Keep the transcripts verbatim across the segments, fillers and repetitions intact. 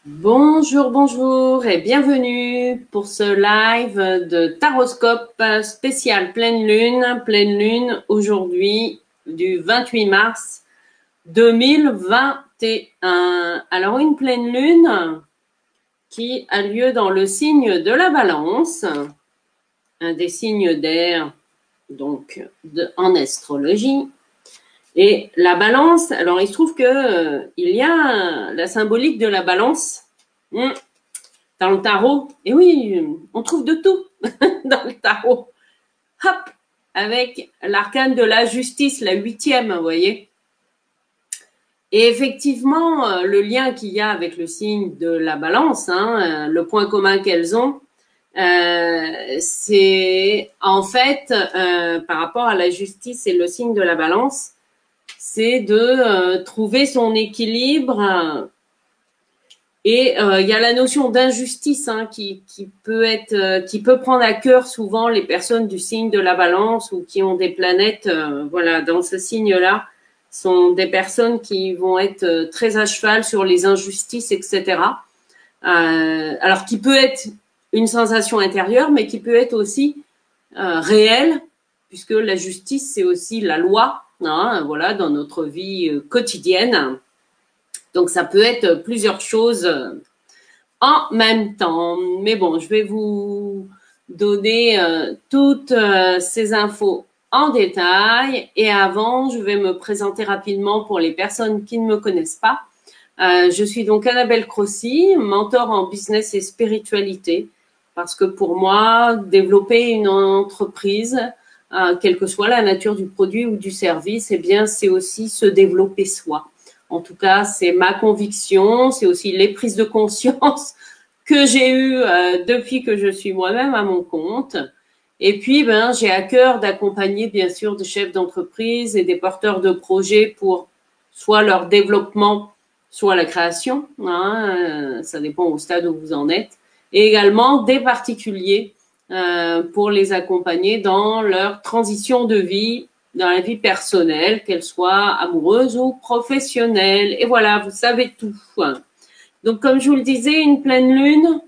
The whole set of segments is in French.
Bonjour, bonjour et bienvenue pour ce live de Taroscope spécial pleine lune. Pleine lune aujourd'hui du vingt-huit mars deux mille vingt et un. Alors une pleine lune qui a lieu dans le signe de la Balance, un des signes d'air donc de, en astrologie. Et la balance, alors il se trouve que euh, il y a la symbolique de la balance hmm, dans le tarot. Et oui, on trouve de tout dans le tarot. Hop, avec l'arcane de la justice, la huitième, vous voyez. Et effectivement, euh, le lien qu'il y a avec le signe de la balance, hein, euh, le point commun qu'elles ont, euh, c'est en fait euh, par rapport à la justice et le signe de la balance, c'est de euh, trouver son équilibre. Euh, et euh, il y a la notion d'injustice hein, qui, qui peut être, euh, qui peut prendre à cœur souvent les personnes du signe de la Balance ou qui ont des planètes, euh, voilà, dans ce signe-là, sont des personnes qui vont être euh, très à cheval sur les injustices, et cetera. Euh, alors qui peut être une sensation intérieure, mais qui peut être aussi euh, réelle, puisque la justice c'est aussi la loi. Hein, voilà, dans notre vie quotidienne. Donc, ça peut être plusieurs choses en même temps. Mais bon, je vais vous donner euh, toutes euh, ces infos en détail. Et avant, je vais me présenter rapidement pour les personnes qui ne me connaissent pas. Euh, je suis donc Annabelle Crossi, mentor en business et spiritualité. Parce que pour moi, développer une entreprise, Euh, quelle que soit la nature du produit ou du service, eh bien, c'est aussi se développer soi. En tout cas, c'est ma conviction, c'est aussi les prises de conscience que j'ai eues euh, depuis que je suis moi-même à mon compte. Et puis, ben, j'ai à cœur d'accompagner, bien sûr, des chefs d'entreprise et des porteurs de projets pour soit leur développement, soit la création. Hein, ça dépend au stade où vous en êtes. Et également des particuliers Euh, pour les accompagner dans leur transition de vie, dans la vie personnelle, qu'elle soit amoureuse ou professionnelle. Et voilà, vous savez tout. Donc, comme je vous le disais, une pleine lune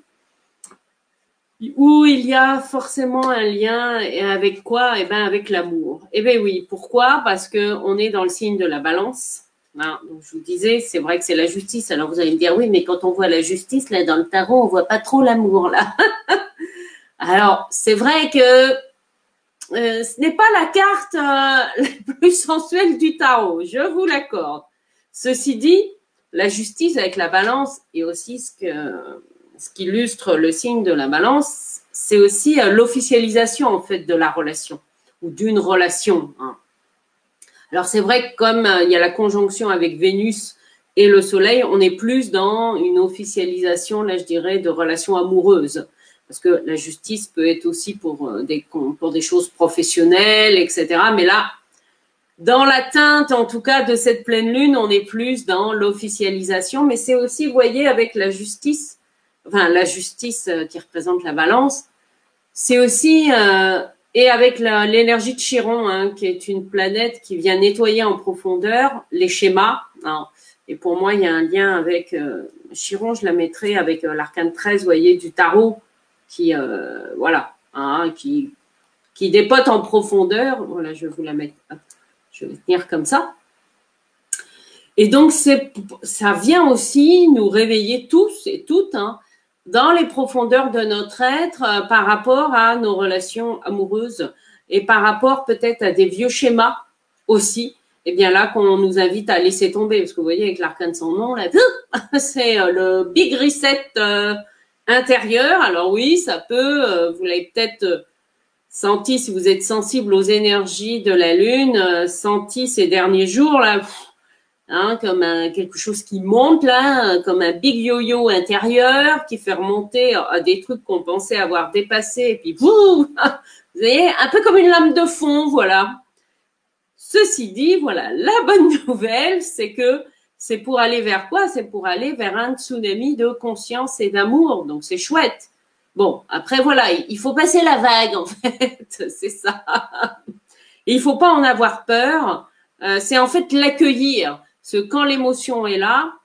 où il y a forcément un lien et avec quoi? Eh ben, avec l'amour. Eh ben oui. Pourquoi? Parce que on est dans le signe de la Balance. Hein, donc je vous disais, c'est vrai que c'est la justice. Alors vous allez me dire, oui, mais quand on voit la justice là dans le tarot, on voit pas trop l'amour là. Alors, c'est vrai que euh, ce n'est pas la carte euh, la plus sensuelle du tarot, je vous l'accorde. Ceci dit, la justice avec la balance et aussi ce, que, ce qui illustre le signe de la balance, c'est aussi euh, l'officialisation en fait de la relation ou d'une relation. Hein. Alors, c'est vrai que comme euh, il y a la conjonction avec Vénus et le Soleil, on est plus dans une officialisation, là je dirais, de relations amoureuses. Parce que la justice peut être aussi pour des, pour des choses professionnelles, et cetera. Mais là, dans l'atteinte, en tout cas, de cette pleine lune, on est plus dans l'officialisation. Mais c'est aussi, vous voyez, avec la justice, enfin, la justice qui représente la balance, c'est aussi, euh, et avec l'énergie de Chiron, hein, qui est une planète qui vient nettoyer en profondeur les schémas. Hein, et pour moi, il y a un lien avec euh, Chiron, je la mettrai avec euh, l'arcane treize, vous voyez, du tarot, qui euh, voilà, hein, qui qui dépote en profondeur. Voilà, je vais vous la mettre, je vais tenir comme ça. Et donc c'est, ça vient aussi nous réveiller tous et toutes hein, dans les profondeurs de notre être euh, par rapport à nos relations amoureuses et par rapport peut-être à des vieux schémas aussi. Et bien là qu'on nous invite à laisser tomber, parce que vous voyez avec l'arcane sans nom, là, c'est le big reset. Euh, intérieur. Alors oui, ça peut, euh, vous l'avez peut-être euh, senti si vous êtes sensible aux énergies de la Lune, euh, senti ces derniers jours là, pff, hein, comme un, quelque chose qui monte là, comme un big yo-yo intérieur qui fait remonter à des trucs qu'on pensait avoir dépassés et puis vous, vous voyez, un peu comme une lame de fond, voilà. Ceci dit, voilà, la bonne nouvelle, c'est que c'est pour aller vers quoi? C'est pour aller vers un tsunami de conscience et d'amour. Donc, c'est chouette. Bon, après, voilà, il faut passer la vague, en fait. C'est ça. Et il faut pas en avoir peur. Euh, c'est en fait l'accueillir. Parce que quand l'émotion est là,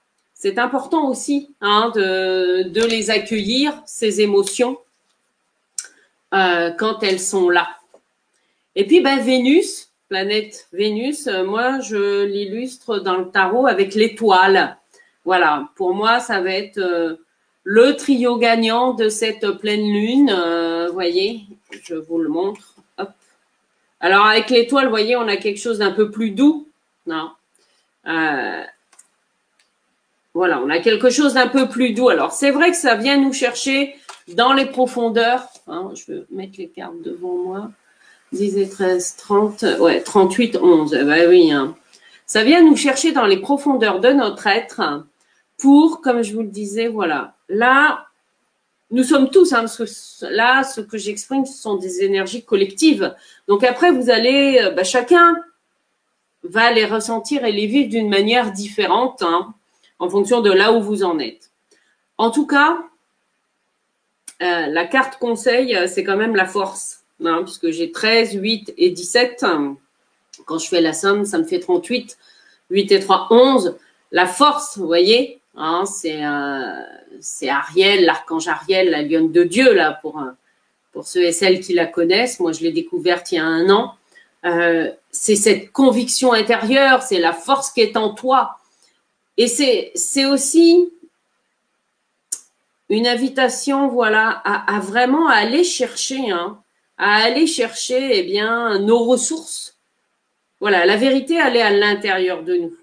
c'est important aussi hein, de, de les accueillir, ces émotions, euh, quand elles sont là. Et puis, ben, Vénus, planète Vénus, euh, moi, je l'illustre dans le tarot avec l'étoile. Voilà, pour moi, ça va être euh, le trio gagnant de cette pleine lune. Euh, vous voyez, je vous le montre. Hop. Alors, avec l'étoile, vous voyez, on a quelque chose d'un peu plus doux. Non. Euh, voilà, on a quelque chose d'un peu plus doux. Alors, c'est vrai que ça vient nous chercher dans les profondeurs. Hein, je vais mettre les cartes devant moi. dix et treize, trente, ouais, trente-huit, onze. Eh ben oui, hein. Ça vient nous chercher dans les profondeurs de notre être pour, comme je vous le disais, voilà. Là, nous sommes tous, hein, parce que là, ce que j'exprime, ce sont des énergies collectives. Donc après, vous allez, bah, chacun va les ressentir et les vivre d'une manière différente, hein, en fonction de là où vous en êtes. En tout cas, euh, la carte conseil, c'est quand même la force, hein, puisque j'ai treize, huit et dix-sept. Quand je fais la somme, ça me fait trente-huit. huit et trois, onze. La force, vous voyez, hein, c'est euh, c'est Ariel, l'archange Ariel, la lionne de Dieu, là, pour, pour ceux et celles qui la connaissent. Moi, je l'ai découverte il y a un an. Euh, c'est cette conviction intérieure, c'est la force qui est en toi. Et c'est c'est aussi une invitation, voilà, à, à vraiment aller chercher, hein, à aller chercher, eh bien, nos ressources. Voilà, la vérité, elle est à l'intérieur de nous.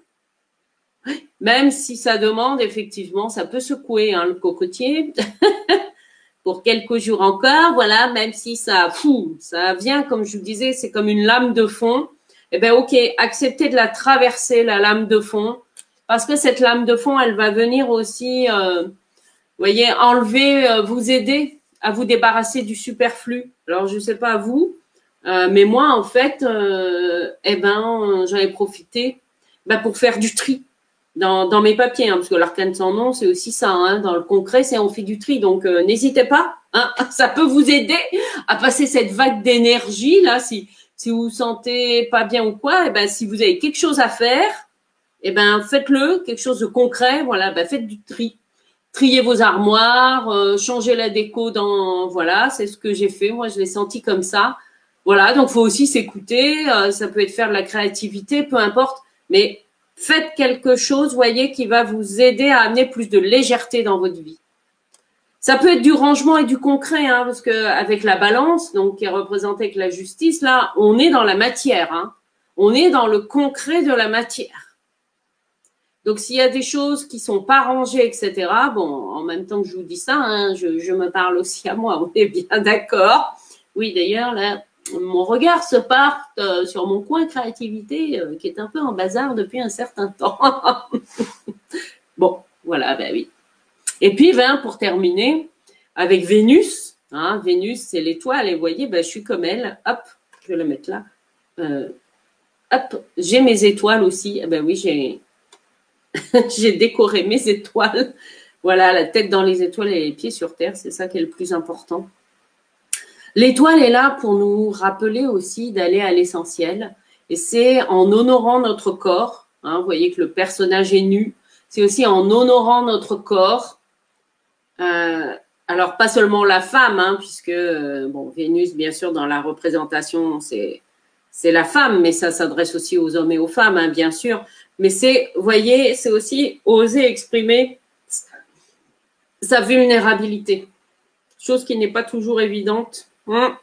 Même si ça demande, effectivement, ça peut secouer hein, le cocotier pour quelques jours encore, voilà, même si ça, fou, ça vient, comme je vous disais, c'est comme une lame de fond. Eh bien, ok, acceptez de la traverser, la lame de fond, parce que cette lame de fond, elle va venir aussi, euh, vous voyez, enlever, euh, vous aider à vous débarrasser du superflu. Alors, je ne sais pas vous, euh, mais moi, en fait, euh, eh ben, j'en ai profité ben, pour faire du tri. Dans, dans mes papiers, hein, parce que l'arcane sans nom, c'est aussi ça. Hein, dans le concret, c'est on fait du tri. Donc, euh, n'hésitez pas. Hein, ça peut vous aider à passer cette vague d'énergie là. Si si vous vous sentez pas bien ou quoi, et ben si vous avez quelque chose à faire, et ben faites-le. Quelque chose de concret. Voilà, ben faites du tri. Triez vos armoires, euh, changez la déco dans. Voilà, c'est ce que j'ai fait. Moi, je l'ai senti comme ça. Voilà, donc faut aussi s'écouter. Euh, ça peut être faire de la créativité, peu importe. Mais faites quelque chose, voyez, qui va vous aider à amener plus de légèreté dans votre vie. Ça peut être du rangement et du concret, hein, parce que avec la balance, donc qui est représentée avec la justice, là, on est dans la matière, hein. On est dans le concret de la matière. Donc, s'il y a des choses qui sont pas rangées, et cetera, bon, en même temps que je vous dis ça, hein, je, je me parle aussi à moi, on est bien d'accord. Oui, d'ailleurs, là, mon regard se porte euh, sur mon coin créativité euh, qui est un peu en bazar depuis un certain temps. Bon, voilà, ben oui. Et puis, ben, pour terminer, avec Vénus, hein, Vénus, c'est l'étoile, et vous voyez, ben, je suis comme elle. Hop, je vais le mettre là. Euh, hop, j'ai mes étoiles aussi. Eh ben oui, j'ai j'ai décoré mes étoiles. Voilà, la tête dans les étoiles et les pieds sur terre, c'est ça qui est le plus important. L'étoile est là pour nous rappeler aussi d'aller à l'essentiel. Et c'est en honorant notre corps, hein, vous voyez que le personnage est nu, c'est aussi en honorant notre corps. Euh, alors, pas seulement la femme, hein, puisque, euh, bon, Vénus, bien sûr, dans la représentation, c'est c'est la femme, mais ça s'adresse aussi aux hommes et aux femmes, hein, bien sûr. Mais c'est, vous voyez, c'est aussi oser exprimer sa vulnérabilité, chose qui n'est pas toujours évidente Hum,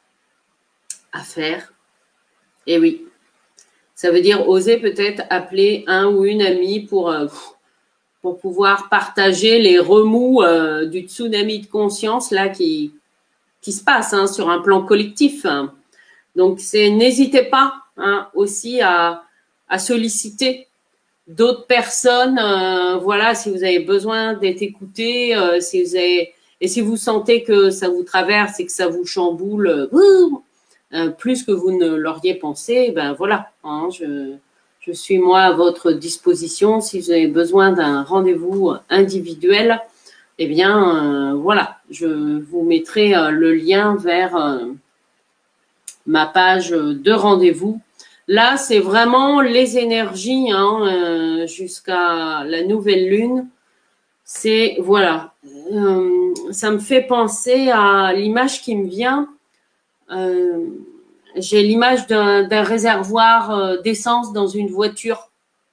à faire. Et oui, ça veut dire oser peut-être appeler un ou une amie pour, euh, pour pouvoir partager les remous euh, du tsunami de conscience là qui, qui se passe hein, sur un plan collectif. Hein. Donc, c'est n'hésitez pas hein, aussi à, à solliciter d'autres personnes. Euh, voilà, si vous avez besoin d'être écouté, euh, si vous avez et si vous sentez que ça vous traverse et que ça vous chamboule euh, euh, plus que vous ne l'auriez pensé, ben voilà, hein, je, je suis moi à votre disposition. Si vous avez besoin d'un rendez-vous individuel, eh bien euh, voilà, je vous mettrai euh, le lien vers euh, ma page de rendez-vous Là, c'est vraiment les énergies hein, euh, jusqu'à la nouvelle lune. C'est, voilà, euh, ça me fait penser à l'image qui me vient. Euh, j'ai l'image d'un, d'un réservoir euh, d'essence dans une voiture.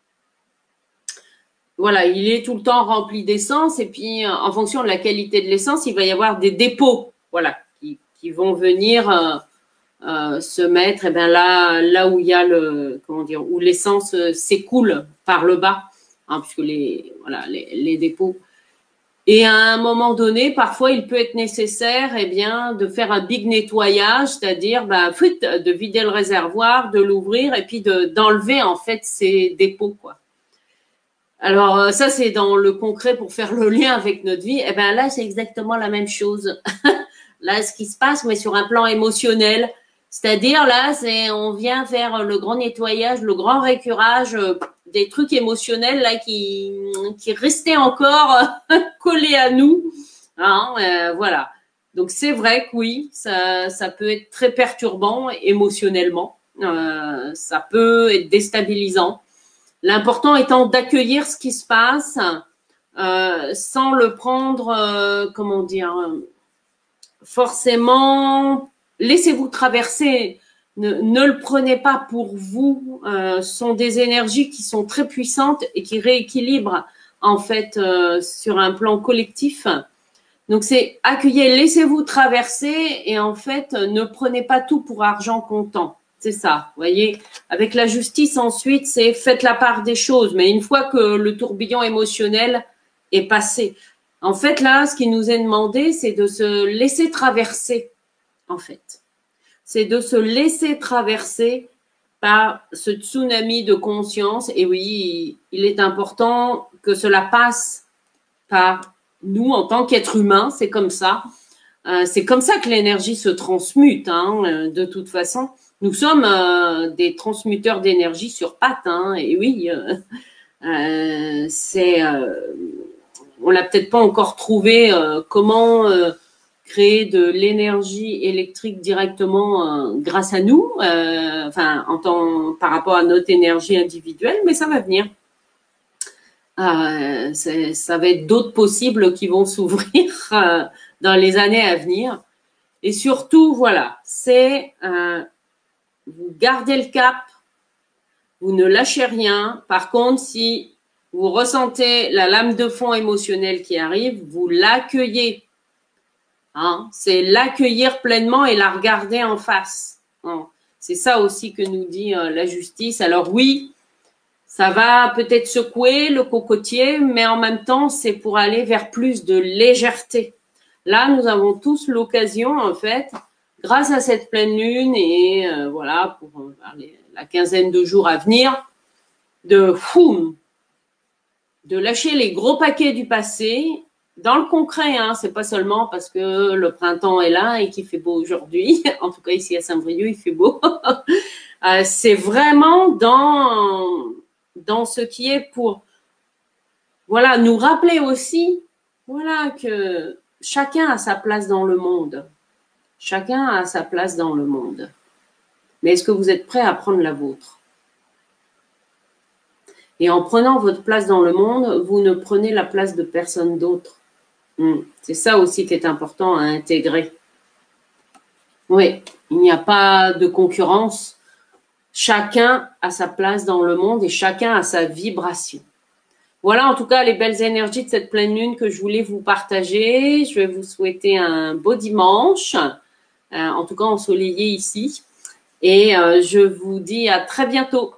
Voilà, il est tout le temps rempli d'essence et puis euh, en fonction de la qualité de l'essence, il va y avoir des dépôts, voilà, qui, qui vont venir euh, euh, se mettre, et ben là, là où il y a le, comment dire, où l'essence euh, s'écoule par le bas, hein, puisque les, voilà, les, les dépôts. Et à un moment donné, parfois, il peut être nécessaire, eh bien, de faire un big nettoyage, c'est-à-dire, bah, de vider le réservoir, de l'ouvrir et puis de, d'enlever en fait ces dépôts, quoi. Alors ça, c'est dans le concret pour faire le lien avec notre vie. Eh ben là, c'est exactement la même chose. Là, ce qui se passe, mais sur un plan émotionnel, c'est-à-dire là, c'est on vient faire le grand nettoyage, le grand récurage euh, des trucs émotionnels là qui qui restaient encore collés à nous. Hein, euh, voilà. Donc c'est vrai que oui, ça ça peut être très perturbant émotionnellement. Euh, ça peut être déstabilisant. L'important étant d'accueillir ce qui se passe euh, sans le prendre, euh, comment dire, forcément, laissez-vous traverser. Ne, ne le prenez pas pour vous. Euh, ce sont des énergies qui sont très puissantes et qui rééquilibrent en fait euh, sur un plan collectif. Donc c'est accueillir, laissez-vous traverser et en fait ne prenez pas tout pour argent comptant. C'est ça, vous voyez. Avec la justice, ensuite, c'est faites la part des choses. Mais une fois que le tourbillon émotionnel est passé, en fait, là, ce qui nous est demandé, c'est de se laisser traverser, en fait. C'est de se laisser traverser par ce tsunami de conscience. Et oui, il est important que cela passe par nous en tant qu'êtres humains. C'est comme ça. Euh, c'est comme ça que l'énergie se transmute, hein, de toute façon. Nous sommes euh, des transmuteurs d'énergie sur pattes, hein, et oui, euh, euh, c'est, euh, on l'a peut-être pas encore trouvé euh, comment euh, créer de l'énergie électrique directement euh, grâce à nous, euh, enfin, en tant, par rapport à notre énergie individuelle, mais ça va venir. Euh, ça va être d'autres possibles qui vont s'ouvrir euh, dans les années à venir. Et surtout, voilà, c'est euh, vous gardez le cap, vous ne lâchez rien. Par contre, si vous ressentez la lame de fond émotionnelle qui arrive, vous l'accueillez. Hein, c'est l'accueillir pleinement et la regarder en face. Hein, c'est ça aussi que nous dit euh, la justice. Alors oui, ça va peut-être secouer le cocotier, mais en même temps, c'est pour aller vers plus de légèreté. Là, nous avons tous l'occasion, en fait, grâce à cette pleine lune et euh, voilà, pour euh, les, la quinzaine de jours à venir, de foum, de lâcher les gros paquets du passé dans le concret. Hein, c'est pas seulement parce que le printemps est là et qu'il fait beau aujourd'hui. En tout cas, ici à Saint-Brieuc, il fait beau. euh, c'est vraiment dans dans ce qui est pour, voilà, nous rappeler aussi, voilà, que chacun a sa place dans le monde. Chacun a sa place dans le monde. Mais est-ce que vous êtes prêt à prendre la vôtre? Et en prenant votre place dans le monde, vous ne prenez la place de personne d'autre. Hum. C'est ça aussi qui est important à intégrer. Oui, il n'y a pas de concurrence. Chacun a sa place dans le monde et chacun a sa vibration. Voilà en tout cas les belles énergies de cette pleine lune que je voulais vous partager. Je vais vous souhaiter un beau dimanche, euh, en tout cas ensoleillé ici. Et euh, je vous dis à très bientôt.